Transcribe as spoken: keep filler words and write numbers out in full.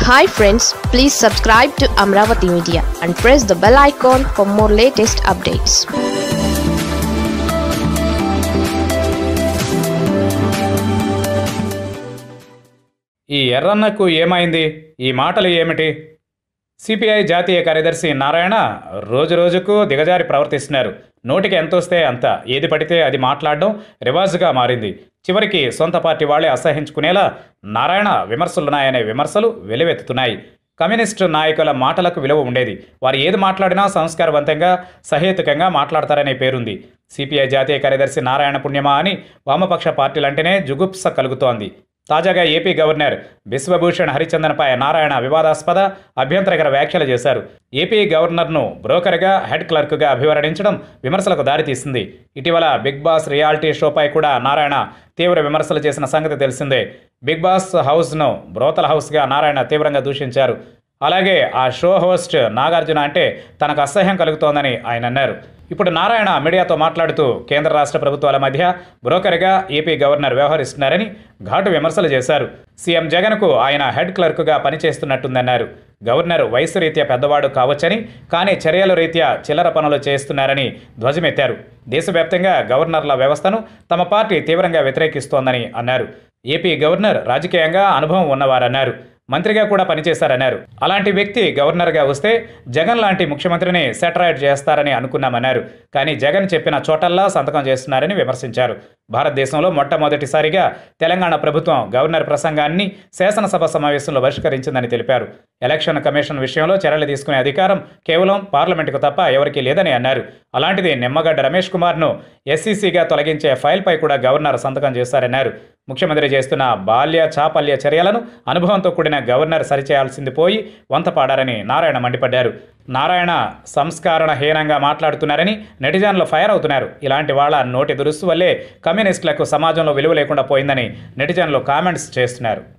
Hi friends, please subscribe to Amaravathi Media and press the bell icon for more latest updates. ఈ ఎర్రన్నకు ఏమైంది? ఈ మాటలు ఏమిటి? CPI జాతీయ కార్యదర్శి నారాయణ రోజు రోజుకు దిగజారి ప్రవర్తిస్తున్నారు. నోటికి ఎంతొస్తే అంత, ఏది పడితే అది మాట్లాడడం రివాజుగా మారింది. చివరికి సొంత పార్టీ వాళ్లే అసహించుకునేలా నారాయణ విమర్శలున్నాయనే విమర్శలు వెలువెత్తుతున్నాయి. కమ్యూనిస్టు నాయకుల మాటలకు విలువ ఉండేది. వారు ఏది మాట్లాడినా సంస్కారవంతంగా, సహేతుకంగా మాట్లాడతారనే పేరుంది. సిపిఐ జాతీయ కార్యదర్శి నారాయణ పుణ్యమా అని వామపక్ష పార్టీలంటేనే జుగుప్స కలుగుతోంది. తాజాగా ఏపీ గవర్నర్ బిశ్వభూషణ్ హరిచందన్పై నారాయణ వివాదాస్పద, అభ్యంతరకర వ్యాఖ్యలు చేశారు. ఏపీ గవర్నర్ను బ్రోకర్గా, హెడ్ క్లర్క్గా అభివర్ణించడం విమర్శలకు దారితీసింది. ఇటీవల బిగ్ బాస్ రియాలిటీ షోపై కూడా నారాయణ తీవ్ర విమర్శలు చేసిన సంగతి తెలిసిందే. బిగ్ బాస్ హౌస్ను బ్రోతల హౌస్గా నారాయణ తీవ్రంగా దూషించారు. అలాగే ఆ షో హోస్ట్ నాగార్జున అంటే తనకు అసహ్యం కలుగుతోందని ఆయన అన్నారు. ఇప్పుడు నారాయణ మీడియాతో మాట్లాడుతూ కేంద్ర రాష్ట్ర ప్రభుత్వాల మధ్య బ్రోకర్గా ఏపీ గవర్నర్ వ్యవహరిస్తున్నారని ఘాటు విమర్శలు చేశారు. సీఎం జగన్కు ఆయన హెడ్ క్లర్క్గా పనిచేస్తున్నట్టుందన్నారు. గవర్నర్ వయసు రీత్యా పెద్దవాడు కావచ్చని, కానీ చర్యల రీత్యా చిల్లర పనులు చేస్తున్నారని ధ్వజమెత్తారు. దేశవ్యాప్తంగా గవర్నర్ల వ్యవస్థను తమ పార్టీ తీవ్రంగా వ్యతిరేకిస్తోందని అన్నారు. ఏపీ గవర్నర్ రాజకీయంగా అనుభవం ఉన్నవారన్నారు. మంత్రిగా కూడా పనిచేశారన్నారు. అలాంటి వ్యక్తి గవర్నర్గా వస్తే జగన్ లాంటి ముఖ్యమంత్రిని సెటరైట్ చేస్తారని అనుకున్నామన్నారు. కానీ జగన్ చెప్పిన చోటల్లా సంతకం చేస్తున్నారని విమర్శించారు. భారతదేశంలో మొట్టమొదటిసారిగా తెలంగాణ ప్రభుత్వం గవర్నర్ ప్రసంగాన్ని శాసనసభ సమావేశంలో బహిష్కరించిందని తెలిపారు. ఎలక్షన్ కమిషన్ విషయంలో చర్యలు తీసుకునే అధికారం కేవలం పార్లమెంటుకు తప్ప ఎవరికీ లేదని అన్నారు. అలాంటిది నిమ్మగడ్డ రమేష్ కుమార్ను ఎస్సీసీగా తొలగించే ఫైల్పై కూడా గవర్నర్ సంతకం చేశారన్నారు. ముఖ్యమంత్రి చేస్తున్న బాల్య చాపల్య చర్యలను అనుభవంతో కూడిన గవర్నర్ సరిచేయాల్సింది పోయి వంత పాడారని నారాయణ మండిపడ్డారు. నారాయణ సంస్కరణ హీనంగా మాట్లాడుతున్నారని నెటిజన్లు ఫైర్ అవుతున్నారు. ఇలాంటి వాళ్ళ నోటి దురుసు వల్లే కమ్యూనిస్టులకు సమాజంలో విలువ లేకుండా పోయిందని నెటిజన్లు కామెంట్స్ చేస్తున్నారు.